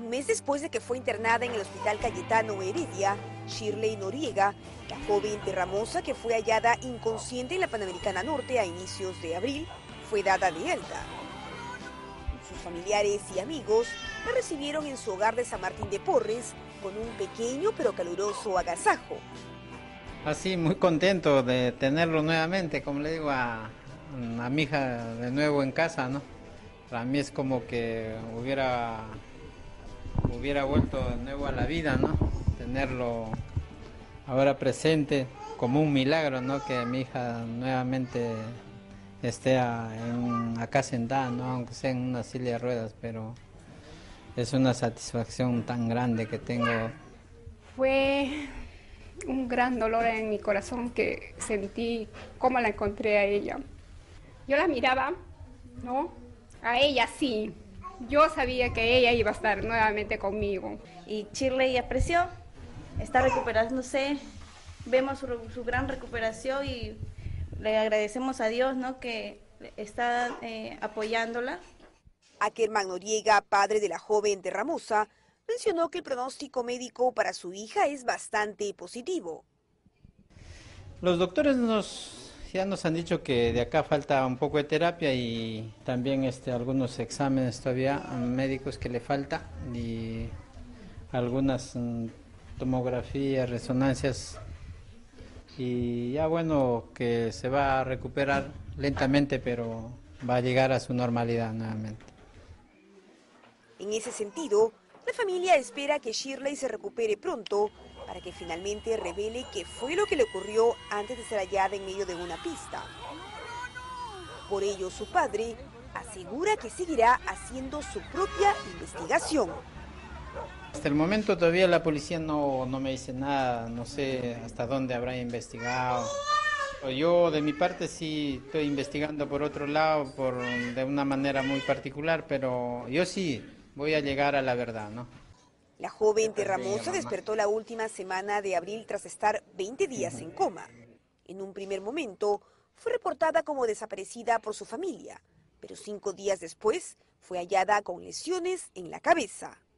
Un mes después de que fue internada en el Hospital Cayetano Heredia, Shirley Noriega, la joven terramosa que fue hallada inconsciente en la Panamericana Norte a inicios de abril, fue dada de alta. Sus familiares y amigos la recibieron en su hogar de San Martín de Porres con un pequeño pero caluroso agasajo. Así, muy contento de tenerlo nuevamente, como le digo a mi hija de nuevo en casa, ¿no? Para mí es como que hubiera vuelto de nuevo a la vida, ¿no? Tenerlo ahora presente como un milagro, ¿no? Que mi hija nuevamente esté acá sentada, ¿no? Aunque sea en una silla de ruedas, pero es una satisfacción tan grande que tengo. Fue un gran dolor en mi corazón que sentí cómo la encontré a ella. Yo la miraba, ¿no? A ella sí. Yo sabía que ella iba a estar nuevamente conmigo. Y Shirley apreció, está recuperándose, vemos su gran recuperación y le agradecemos a Dios, ¿no?, que está apoyándola. Ackerman Noriega, padre de la joven terramosa, mencionó que el pronóstico médico para su hija es bastante positivo. Los doctores ya nos han dicho que de acá falta un poco de terapia y también algunos exámenes todavía médicos que le falta y algunas tomografías, resonancias, y ya bueno, que se va a recuperar lentamente, pero va a llegar a su normalidad nuevamente. En ese sentido, la familia espera que Shirley se recupere pronto para que finalmente revele qué fue lo que le ocurrió antes de ser hallada en medio de una pista. Por ello, su padre asegura que seguirá haciendo su propia investigación. Hasta el momento todavía la policía no me dice nada, no sé hasta dónde habrá investigado. Yo de mi parte sí estoy investigando por otro lado, de una manera muy particular, pero yo sí voy a llegar a la verdad, ¿no? La joven terramosa despertó la última semana de abril tras estar 20 días en coma. En un primer momento fue reportada como desaparecida por su familia, pero 5 días después fue hallada con lesiones en la cabeza.